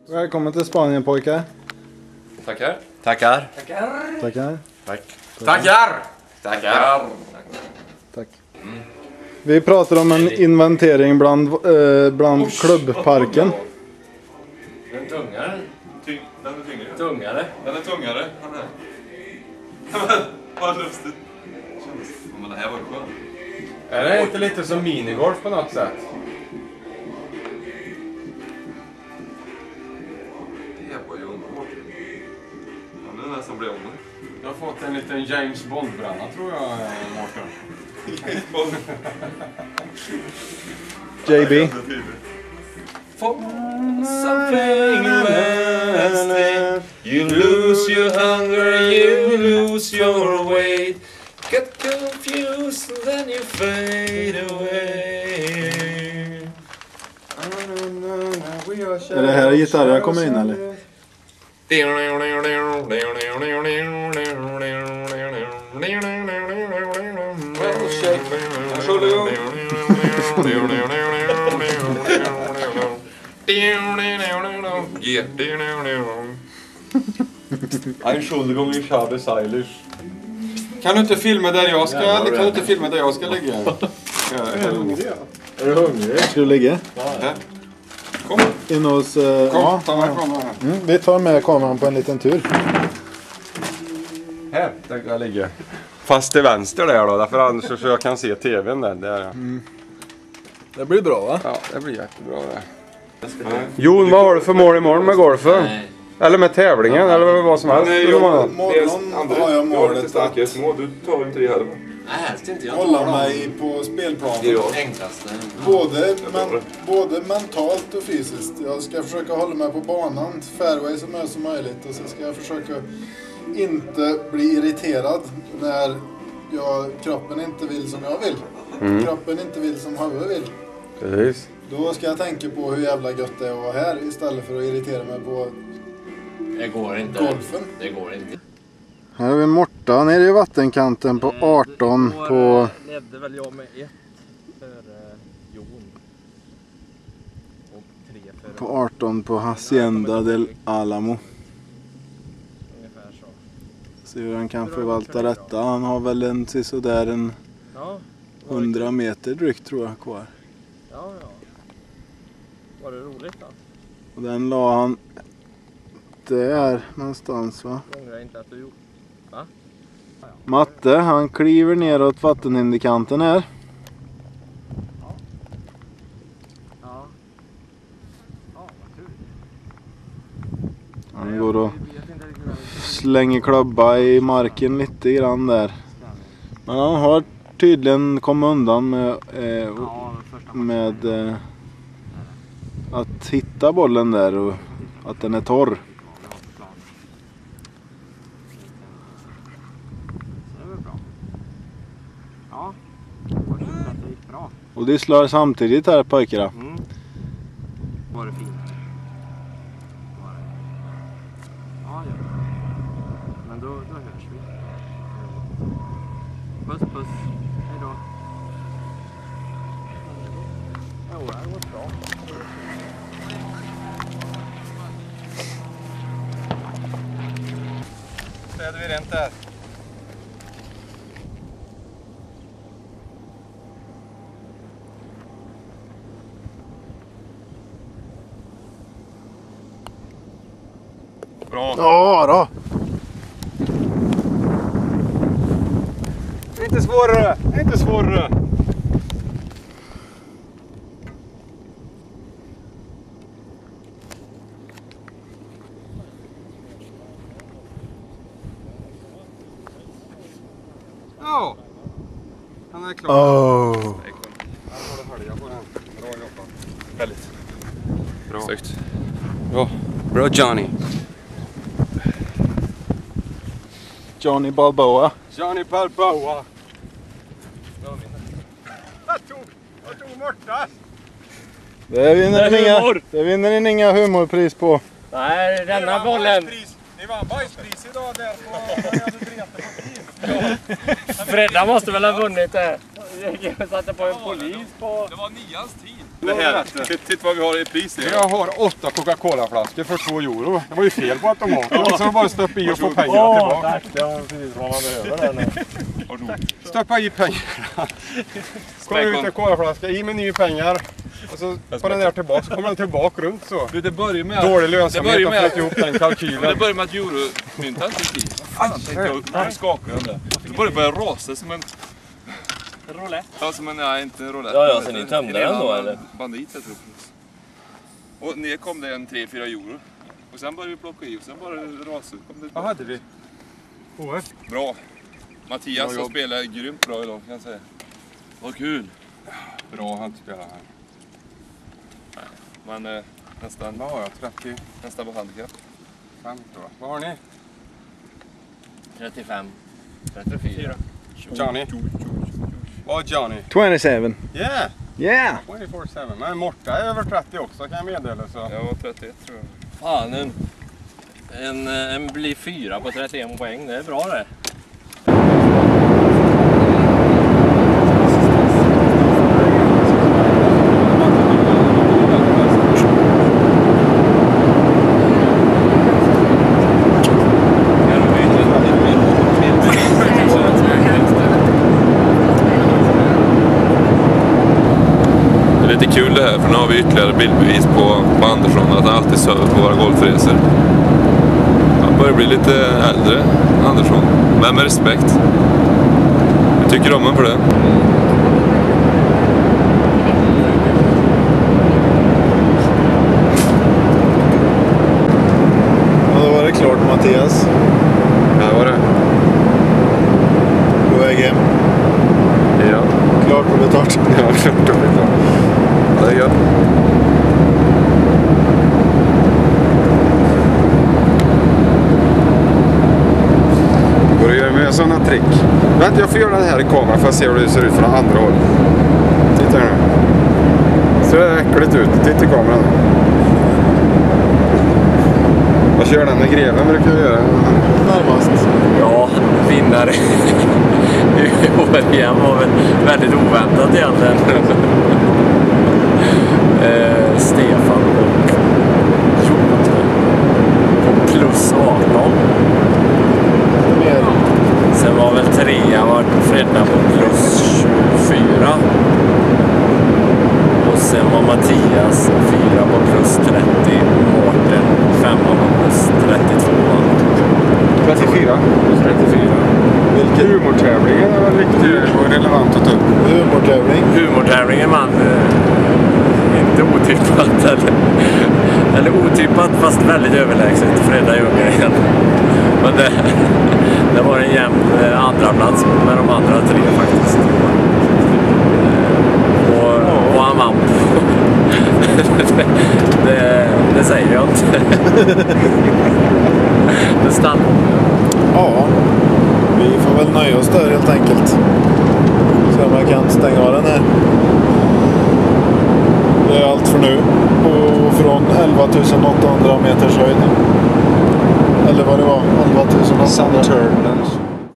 Välkommen till Spanien pojkar. Tackar. Tackar. Tackar. Tackar. Tack. Tackar. Tackar. Tack. Vi pratar om en inventering bland klubbparken. Den tungare. Den är tyngre. Tungare. Den är tungare. Den här. Vad lustigt. Men det här var ju skönt. Är det inte lite som minigolf på något sätt? Det var ju underbart. Ja, nu är det nästan blir om det. Jag har fått en liten James Bond-bränna tror jag, Mårten. JB. Something lasting. You lose your hunger, you lose your weight. Get confused and then you fade away. Är det här gitarren kommer in eller? Entschuldigung, ich habe Seilish. Kan du inte filma där jag ska, kan du inte filma där jag ska ligga? Är du hungrig? Ska du ligga? Ja. Kom. In hos... Kom, ta med kameran här. Vi tar med kameran på en liten tur. Här, där jag ligger. Fast till vänster där då, därför annars så jag kan se tvn där. Där. Det blir bra va? Ja, det blir jättebra det. Jon, vad har du för mål imorgon med golfen? Eller med tävlingen, eller vad som helst? Nej, Imorgon har jag målet att Du tar inte det här. Nej, helst inte. Jag hålla mig på spelplanen. enklaste. Både mentalt och fysiskt. Jag ska försöka hålla mig på banan, fairway så mycket som möjligt. Och så ska jag försöka inte bli irriterad när kroppen inte vill som jag vill. Kroppen inte vill som huvudet vill. Precis. Då ska jag tänka på hur jävla gött det är att vara här istället för att irritera mig på Det går inte. golfen. Det går inte. Här har vi Morta nere i vattenkanten på 18 på... ledde väl jag med 1 för Jon. Och 3 för... På 18 på Hacienda del Alamo. Ungefär så. Se hur han kan förvalta detta. Han har väl en sådär en Ja. 100 meter drygt tror jag kvar. Ja. Var det roligt då? Och den la han där någonstans va? Jag ångrar inte att du gjorde. Va? Matte, han kliver neråt vattenhinderkanten här. Ja. Ja, vad kul. Han går och slänger klubba i marken lite grann där. Men han har tydligen kommit undan med att hitta bollen där och att den är torr. Ja, vad kul att det gick bra. Och det slår samtidigt här pojkarna. Var det fint? Var det? Ja, gör det. Men då hörs vi. Puss. Hej då. Jo, det har gått bra. Städer vi rent där. Bra. Ja då. Inte svårare. Ja. Han är klar. Oh. Bra jobbat. Väldigt. Bra. Snyggt. Bra Johnny. Johnny Balboa. Johnny Balboa. Jag tog Mortas. Det vinner ni inga humorpris på. Nej, denna bollen. Ni vann bajspris idag där på... Fredda måste väl ha vunnit det. Jag satte på en polis på... Det var 9:ans tid. Det här, titta vad vi har i pris. Jag har 8 Coca-Cola-flaskor för 2 euro. Det var ju fel på automaten. Och så bara stoppa i och få pengarna tillbaka. Tack, det var precis vad man behöver där nu. Stoppa i pengarna. Kommer ut en colaflaska, i med nya pengar. Och så på den där tillbaka så kommer den tillbaka runt så. Det börjar med dålig lönsamhet att flytta ihop den kalkylen. Det börjar med att euromyntat i tid. Fan, tänkte jag skakar den där. Det börjar rasa som en... Roulette? Ja, som en, nej, inte en roulette. Ja, så ni tömde den då eller? Bandit, jag tror. Och ner kom det en 3-4 euro. Och sen började vi plocka i och sen bara rasa ut. Vad hade vi? HF. Bra. Mattias har spelat grymt bra idag kan jag säga. Vad kul. Bra han spelar här. Men nästan... Vad har jag? 30? Nästan på handikapp. 5 då. Vad har ni? 35. 34. Johnny. Vad har Johnny? 27. Yeah! Yeah! 24/7. Men Morta är över 30 också kan jag meddela så. Jag var 31 tror jag. Fan, en blir 4 på 31 poäng. Det är bra det. Lite kul det här, för nu har vi ytterligare bildbevis på Andersson att han alltid söver på våra golfresor. Han börjar bli lite äldre, Andersson, men med respekt. Jag tycker om honom för det. Ja, då var det klart Mattias. Ja, var det. På väg hem. Ja. Klart och betalt. Ja, klart och betalt. Ja, det är gött. Går att göra med sådana trick. Vänta, jag får göra det här i kameran för att se hur det ser ut från andra håll. Titta nu. Ser det äckligt ut? Titta i kameran. Jag kör den med greven brukar jag göra. Närmast. Ja, vinnare i år igen var väl väldigt oväntat egentligen. Stefan och Jon på plus 18. Sen var väl 3 var Fredda på plus 24. Och sen var Mattias 4 på plus 30. Mårten 5 på plus 32. 34. Plus 34. Humortävlingen är väl riktigt relevant att ta upp. Humortävlingen man inte otippat eller otippat fast väldigt överlägset Fredda Ljunggren. Men det var en jämn andra plats med de andra 3 faktiskt. Och han vann. Det säger jag inte. Det stannar. Ja, vi får väl nöja oss där helt enkelt. Så man kan stänga av den här. Det är allt för nu. Från 11 800 meters höjd. Eller vad det var, 11 800. Sun Turbulence.